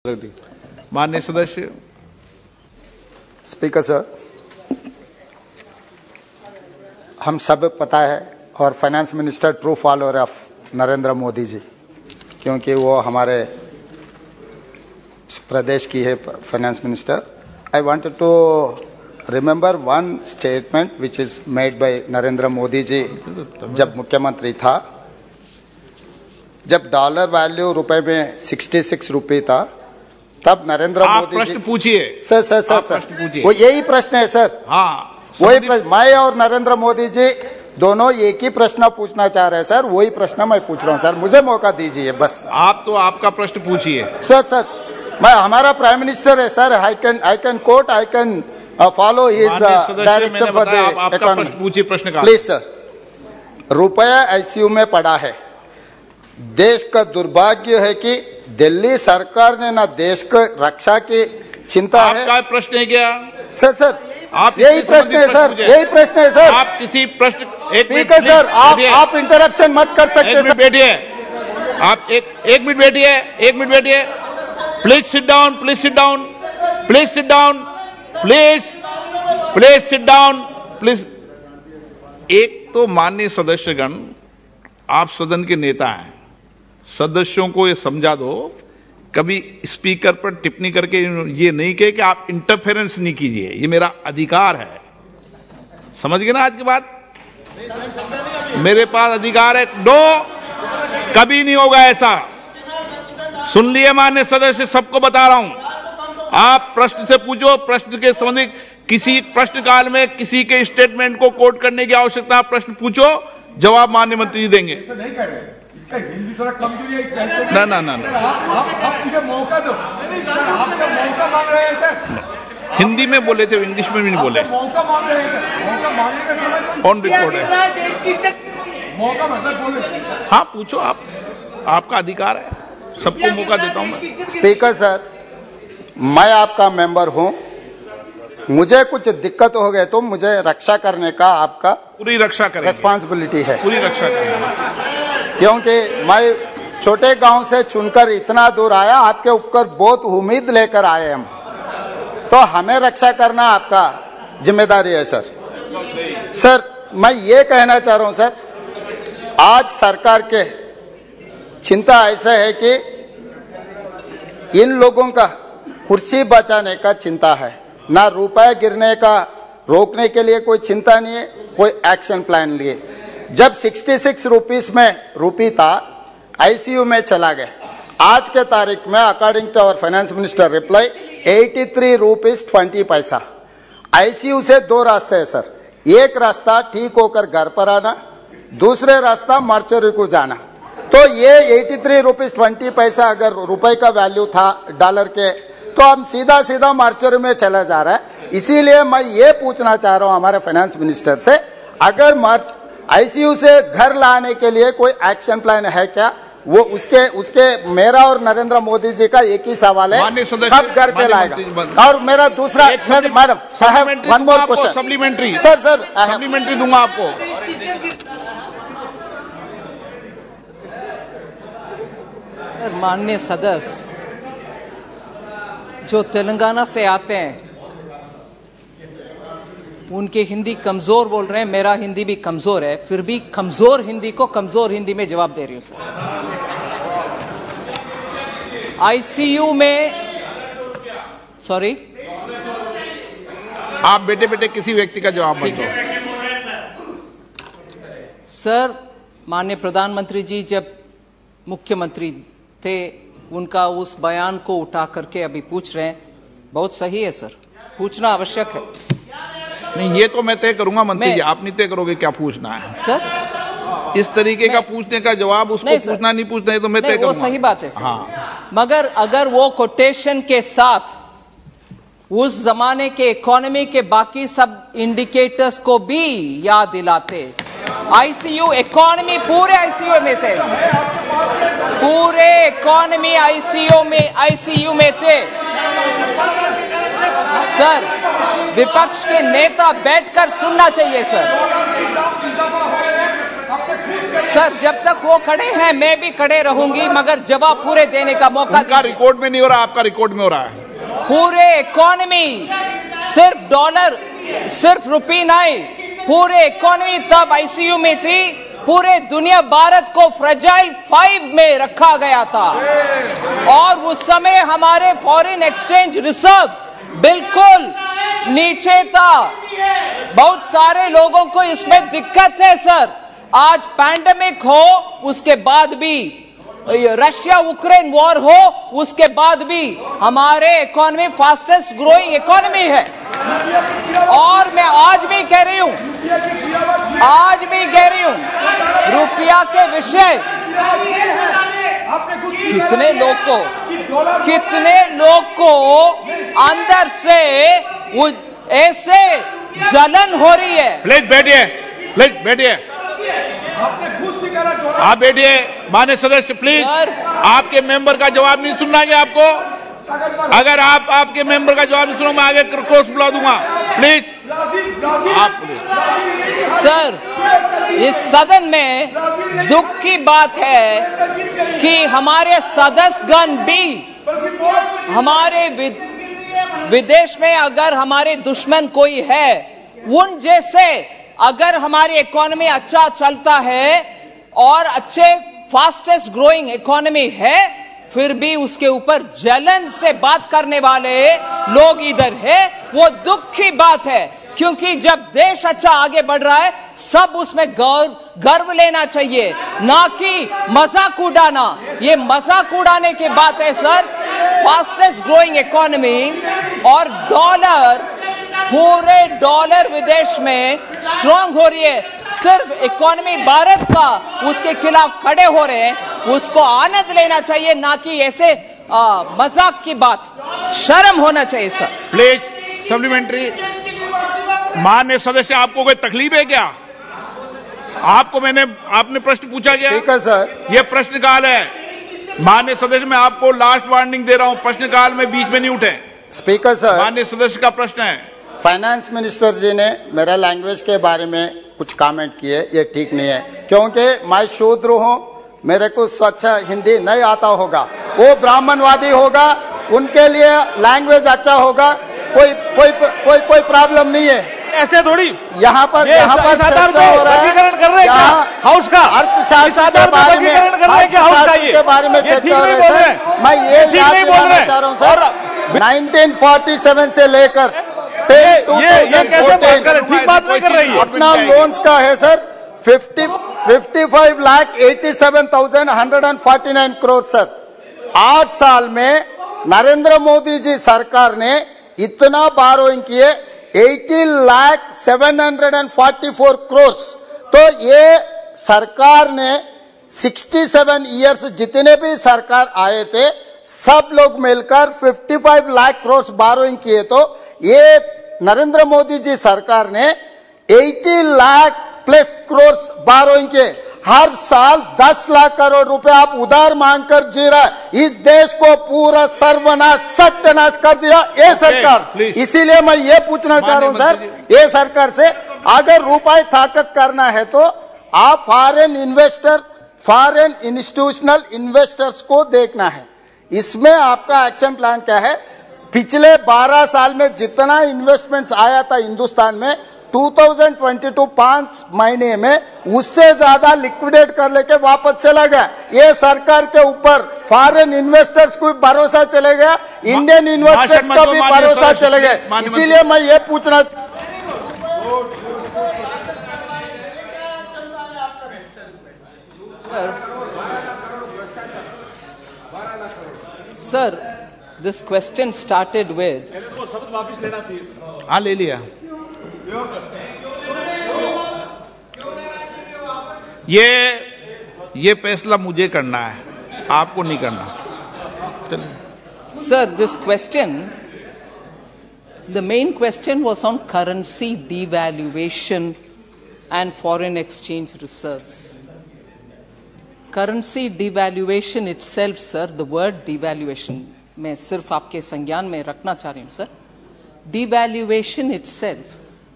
माननीय सदस्य। Speaker sir, हम सब पता है और finance minister true follower of Narendra Modi ji, क्योंकि वो हमारे प्रदेश की है finance minister. I wanted to remember one statement which is made by Narendra Modi ji जब मुख्यमंत्री था, जब डॉलर वैल्यू रुपए में 66 रुपये था, तब नरेंद्र मोदी प्रश्न पूछिए। सर वो यही प्रश्न है सर। हाँ, वही प्रश्न मैं और नरेंद्र मोदी जी दोनों एक ही प्रश्न पूछना चाह रहे हैं सर। वही प्रश्न मैं पूछ रहा हूँ सर, मुझे मौका दीजिए बस। आप तो आपका प्रश्न पूछिए। सर मैं हमारा प्राइम मिनिस्टर है sir. I can quote, I can follow his direction for the economy. पूछिए प्रश्न का। Please sir. रुपया आईसीयू में पड़ा है। देश का दुर्भाग्य है कि दिल्ली सरकार ने ना देश को रक्षा की चिंता है। आपका प्रश्न है क्या? सर आप यही प्रश्न है सर, यही प्रश्न है सर। आप किसी प्रश्न स्पीकर सर, आप इंटरप्शन मत कर सकते सर। बैठिए, आप एक मिनट बैठिए, एक मिनट बैठिए। Please sit down, please sit down, please sit down, please sit down, please. एक तो माननीय सदस्यगण, आप सदन के नेता हैं, सदस्यों को ये समझा दो, कभी स्पीकर पर टिप्पणी करके ये नहीं कहे कि आप इंटरफेरेंस नहीं कीजिए, ये मेरा अधिकार है। समझ गए ना आज की बात? मेरे पास अधिकार है। कभी नहीं होगा ऐसा। सुन लिए माननीय सदस्य, सबको बता रहा हूं। आप प्रश्न से पूछो, प्रश्न के संबंधित किसी प्रश्न काल में किसी के स्टेटमेंट को कोट करने की आवश्यकता, प्रश्न पूछो, जवाब माननीय मंत्री जी देंगे। हिंदी थोड़ा कमजोरी है। ना आप मुझे मौका दो। आपसे मौका मांग रहे हैं सर। हिंदी में बोले थे, इंग्लिश में भी नहीं बोले। मौका मांग रहे हैं सर। मौका मांगने का समय ऑन रिकॉर्ड है। मौका सर बोले। हाँ पूछो, आपका अधिकार है, सबको मौका देता हूं मैं। स्पीकर सर, मैं आपका मेंबर हूं, मुझे कुछ दिक्कत हो गए तो मुझे रक्षा करने का आपका पूरी रक्षा करेंगे, रिस्पॉन्सिबिलिटी है। पूरी रक्षा करेंगे। क्योंकि मैं छोटे गांव से चुनकर इतना दूर आया, आपके ऊपर बहुत उम्मीद लेकर आए हम, तो हमें रक्षा करना आपका जिम्मेदारी है सर। सर मैं ये कहना चाह रहा हूं सर, आज सरकार के चिंता ऐसा है कि इन लोगों का कुर्सी बचाने का चिंता है, ना रुपया गिरने का रोकने के लिए कोई चिंता नहीं है, कोई एक्शन प्लान लिए। जब 66 रुपीस में रुपी था, आईसीयू में चला गया। आज के तारीख में according to our finance minister reply 83 rupees 20 पैसा। आईसीयू से दो रास्ते हैं सर। एक रास्ता ठीक होकर घर पर आना, दूसरे रास्ता मार्चरी को जाना। तो ये 83 रुपीस 20 पैसा अगर रुपए का वैल्यू था डॉलर के, तो हम सीधा मार्चरी में चला जा रहा है। इसीलिए मैं ये पूछना चाह रहा हूं हमारे फाइनेंस मिनिस्टर से, अगर आईसीयू से घर लाने के लिए कोई एक्शन प्लान है क्या? वो उसके मेरा और नरेंद्र मोदी जी का एक ही सवाल है, कब घर पे लाएगा? और मेरा दूसरा, मैडम साहब, one more question supplementary. Sir supplementary दूंगा आपको। माननीय सदस्य जो तेलंगाना से आते हैं, उनकी हिंदी कमजोर बोल रहे हैं, मेरा हिंदी भी कमजोर है, फिर भी कमजोर हिंदी को कमजोर हिंदी में जवाब दे रही हूं सर। आईसीयू में, सॉरी, आप बेटे किसी व्यक्ति का जवाब मत दो सर। माननीय प्रधानमंत्री जी जब मुख्यमंत्री थे, उनका उस बयान को उठा करके अभी पूछ रहे हैं, बहुत सही है सर, पूछना आवश्यक है। नहीं, ये तो मैं तय करूंगा मंत्री जी, आप नहीं तय करोगे क्या पूछना है सर। इस तरीके का पूछने का जवाब उसको पूछना नहीं पूछना है तो मैं तय करूंगा। वो सही बात है सर। हाँ, मगर अगर वो कोटेशन के साथ उस जमाने के इकोनॉमी के बाकी सब इंडिकेटर्स को भी याद दिलाते, आईसीयू इकोनॉमी पूरे आईसीयू में थे, पूरे इकोनॉमी आईसीयू में थे सर। विपक्ष के नेता बैठकर सुनना चाहिए सर। सर जब तक वो खड़े हैं मैं भी खड़े रहूंगी, मगर जवाब पूरे देने का मौका उनका रिकॉर्ड में नहीं हो रहा, आपका रिकॉर्ड में हो रहा है। पूरे इकोनॉमी सिर्फ डॉलर, सिर्फ रुपी नहीं, पूरे इकोनॉमी तब आईसीयू में थी। पूरे दुनिया भारत को फ्रेजाइल 5 में रखा गया था और उस समय हमारे फॉरेन एक्सचेंज रिजर्व बिल्कुल नीचे था। बहुत सारे लोगों को इसमें दिक्कत है सर। आज पैंडेमिक हो, उसके बाद भी रशिया यूक्रेन वॉर हो, उसके बाद भी हमारे इकोनॉमी फास्टेस्ट ग्रोइंग इकोनॉमी है। और मैं आज भी कह रही हूं, रुपया के विषय कितने लोग को अंदर से ऐसे जलन हो रही है। प्लीज बैठिए, आप बैठिए। माननीय सदस्य प्लीज, आपके मेंबर का जवाब नहीं सुनना है आपको। अगर आप आपके मेंबर का जवाब नहीं सुनो, मैं आगे क्रॉस बुला दूंगा। प्लीज आप सर, इस सदन में दुख की बात है कि हमारे सदस्यगण भी हमारे विदेश में अगर हमारे दुश्मन कोई है, उन जैसे अगर हमारी इकोनॉमी अच्छा चलता है और अच्छे फास्टेस्ट ग्रोइंग इकोनॉमी है, फिर भी उसके ऊपर जलन से बात करने वाले लोग इधर है। वो दुख की बात है, क्योंकि जब देश अच्छा आगे बढ़ रहा है सब उसमें गर्व लेना चाहिए, ना कि मजाक उड़ाना। ये मजाक उड़ाने की बात है सर। फास्टेस्ट ग्रोइंग इकोनॉमी और पूरे डॉलर विदेश में स्ट्रांग हो रही है। सिर्फ इकोनॉमी भारत का उसके खिलाफ खड़े हो रहे हैं, उसको आनंद लेना चाहिए, ना कि ऐसे मजाक की बात। शर्म होना चाहिए सर। Please supplementary. माननीय सदस्य, आपको कोई तकलीफ है क्या? आपने प्रश्न पूछा गया? स्पीकर सर, ये प्रश्नकाल है। माननीय सदस्य, मैं आपको लास्ट वार्निंग दे रहा हूं, प्रश्नकाल में बीच में नहीं उठे। स्पीकर सर, माननीय सदस्य का प्रश्न है। फाइनेंस मिनिस्टर जी ने मेरा लैंग्वेज के बारे में कुछ कमेंट किए, ये ठीक नहीं है, क्योंकि मैं शूद्र हूं, मेरे को स्वच्छ हिंदी नहीं आता होगा। वो ब्राह्मणवादी होगा, उनके लिए लैंग्वेज अच्छा होगा, कोई प्रॉब्लम नहीं है। ऐसे थोड़ी यहाँ पर चर्चा हो रहा है हाउस का, अर्थशास्त्र के बारे में चर्चा हो रही है। मैं ये याद दिलाना चाह रहा हूँ सर, 1947 से लेकर ये कैसे बात कर, ठीक बात नहीं कर रही है। अपना लोन्स का है सर 55,87,149 करोड़ सर। 8 साल में नरेंद्र मोदी जी सरकार ने इतना बारोइंग किए 18,744 करोड़। तो ये सरकार ने 67 ईयर्स जितने भी सरकार आए थे सब लोग मिलकर 55 लाख करोड़ बारोइंग किए। तो ये नरेंद्र मोदी जी सरकार ने 80 लाख प्लस करोड़ बारोइंग के हर साल 10 लाख करोड़ रुपए आप उधार मांगकर जी रहा है। इस देश को पूरा सर्वनाश सत्यानाश कर दिया ये सरकार। इसीलिए मैं ये पूछना चाह रहा हूं सर, ये सरकार से अगर रुपए ताकत करना है तो आप foreign investor, foreign institutional investors को देखना है। इसमें आपका एक्शन प्लान क्या है? पिछले 12 साल में जितना इन्वेस्टमेंट्स आया था हिंदुस्तान में 2022 5 महीने में उससे ज्यादा लिक्विडेट कर लेके वापस चला गया। ये सरकार के ऊपर फॉरेन इन्वेस्टर्स को भरोसा चले गया, इंडियन इन्वेस्टर्स का भी भरोसा चले गया। इसीलिए मैं ये पूछना Sir, this question started with. हाँ ले लिया। ये फैसला मुझे करना है, आपको नहीं करना। Sir, this question, the main question was on currency devaluation and foreign exchange reserves. Currency devaluation itself, sir, the word devaluation, मैं सिर्फ आपके संज्ञान में रखना चाह रही हूं sir. Devaluation itself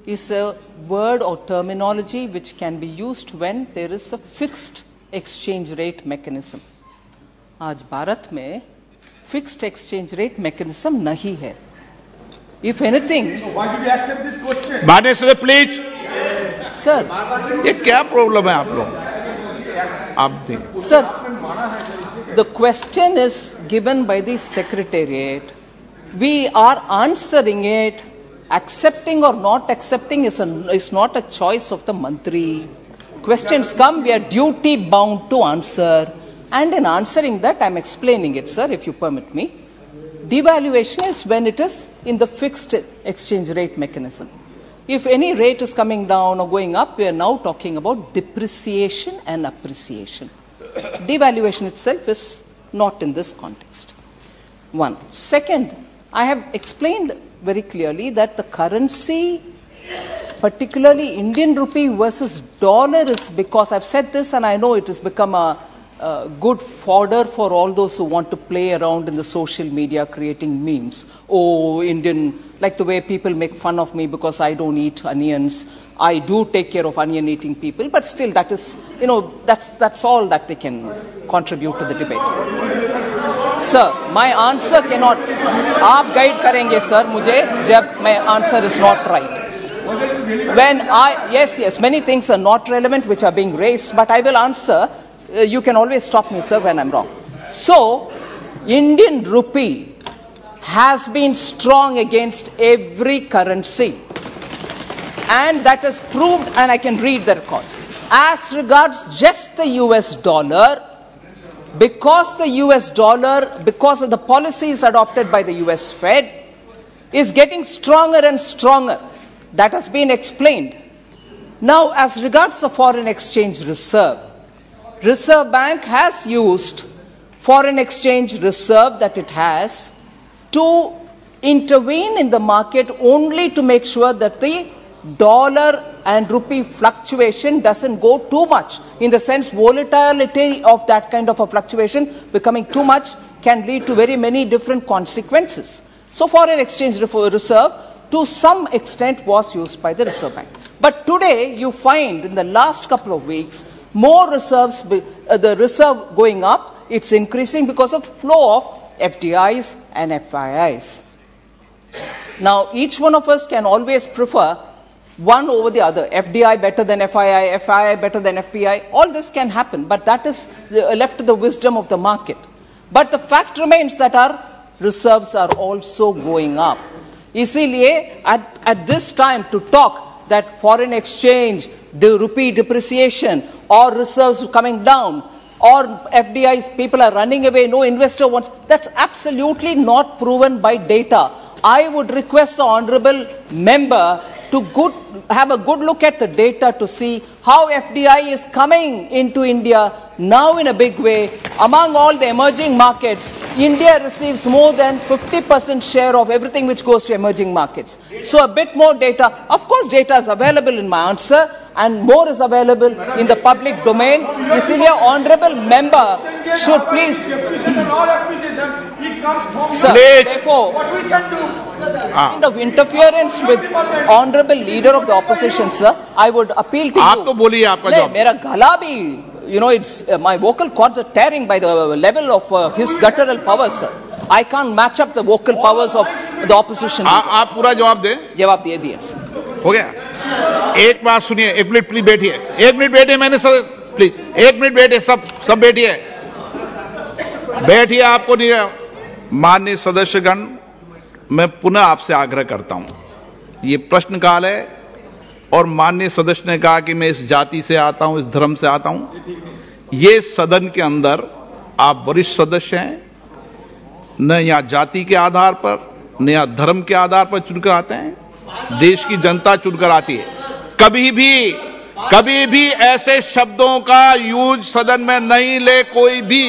is a word or terminology which can be used when there is a fixed exchange rate mechanism. आज भारत में fixed exchange rate mechanism नहीं है. If anything, Why did you accept this question? माननीय सदस्य please, sir, ये क्या problem है आप लोग? आप भी sir, the question is given by the Secretariat. We are answering it. Accepting or not accepting is not a choice of the Mantri. Questions come, we are duty bound to answer. And in answering that, I am explaining it, sir, if you permit me. Devaluation is when it is in the fixed exchange rate mechanism. If any rate is coming down or going up, we are now talking about depreciation and appreciation. Devaluation itself is not in this context. One. Second, I have explained very clearly that the currency, particularly Indian rupee versus dollar, is because I've said this and I know it has become a good fodder for all those who want to play around in the social media creating memes. Oh, Indian, like the way people make fun of me because I don't eat onions. I do take care of onion eating people, but still that is, that's all that they can contribute to the debate. Sir, my answer cannot, आप guide करेंगे sir मुझे जब my answer is not right. When yes, many things are not relevant which are being raised, but I will answer. You can always stop me, sir, when I'm wrong. So, Indian rupee has been strong against every currency. And that is proved, and I can read the records. As regards just the US dollar, because of the policies adopted by the US Fed, is getting stronger and stronger. That has been explained. Now, as regards the foreign exchange reserve, Reserve Bank has used foreign exchange reserve that it has to intervene in the market only to make sure that the dollar and rupee fluctuation doesn't go too much. In the sense, volatility of that kind of a fluctuation becoming too much can lead to very many different consequences. So foreign exchange reserve to some extent was used by the Reserve Bank. But today you find in the last couple of weeks more reserves, the reserve going up, it's increasing because of the flow of FDIs and FIIs. Now, each one of us can always prefer one over the other. FDI better than FII, FII better than FPI. All this can happen, but that is left to the wisdom of the market. But the fact remains that our reserves are also going up. Isliye, at this time to talk that foreign exchange, the rupee depreciation, or reserves coming down, or FDIs, people are running away, no investor wants, that's absolutely not proven by data. I would request the honorable member to have a good look at the data to see how FDI is coming into India now in a big way. Among all the emerging markets, India receives more than 50% share of everything which goes to emerging markets. So a bit more data. Of course, data is available in my answer and more is available in the public domain. Isliye honorable member should please... Sir, therefore, what we can do? Kind of interference with honorable leader of the opposition, sir. I would appeal to you. आप तो बोलिए आपका जवाब. मेरा गला भी, it's my vocal cords are tearing by the level of his guttural powers, sir. I can't match up the vocal powers of the opposition. आप पूरा जवाब दें. जवाब दे दिया सर. हो गया. एक बात सुनिए, एक मिनट प्लीज बैठिए. एक मिनट बैठिए, मैंने सर प्लीज एक मिनट बैठिए, सब बैठिए. बैठिए, आपको नहीं. माननीय सदस्यगण, मैं पुनः आपसे आग्रह करता हूं, ये प्रश्नकाल है और माननीय सदस्य ने कहा कि मैं इस जाति से आता हूं, इस धर्म से आता हूं. ये सदन के अंदर आप वरिष्ठ सदस्य हैं, न यहां जाति के आधार पर न यहां धर्म के आधार पर चुनकर आते हैं, देश की जनता चुनकर आती है. कभी भी ऐसे शब्दों का यूज सदन में नहीं ले कोई भी,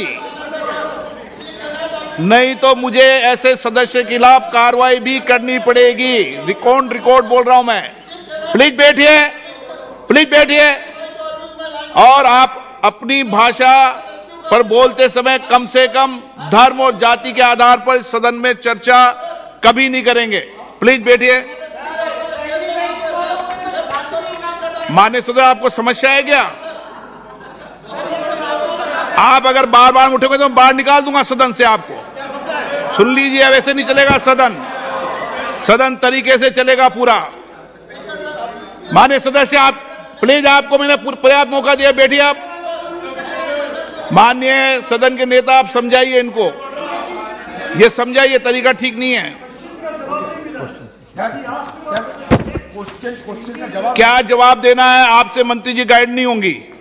नहीं तो मुझे ऐसे सदस्य के खिलाफ कार्रवाई भी करनी पड़ेगी. रिकॉर्ड बोल रहा हूं मैं. प्लीज बैठिए और आप अपनी भाषा पर बोलते समय कम से कम धर्म और जाति के आधार पर सदन में चर्चा कभी नहीं करेंगे. प्लीज बैठिए. माननीय सदस्य, आपको समस्या है क्या? आप अगर बार बार उठोगे तो मैं बाहर निकाल दूंगा सदन से आपको। सुन लीजिए, वैसे नहीं चलेगा सदन। सदन तरीके से चलेगा पूरा। माननीय सदस्य, आप प्लीज, आपको मैंने पर्याप्त मौका दिया, बैठिए आप। माननीय सदन के नेता, आप समझाइए इनको, ये समझाइए, तरीका ठीक नहीं है। क्या जवाब देना है? आपसे मंत्री जी गाइड नहीं होंगी।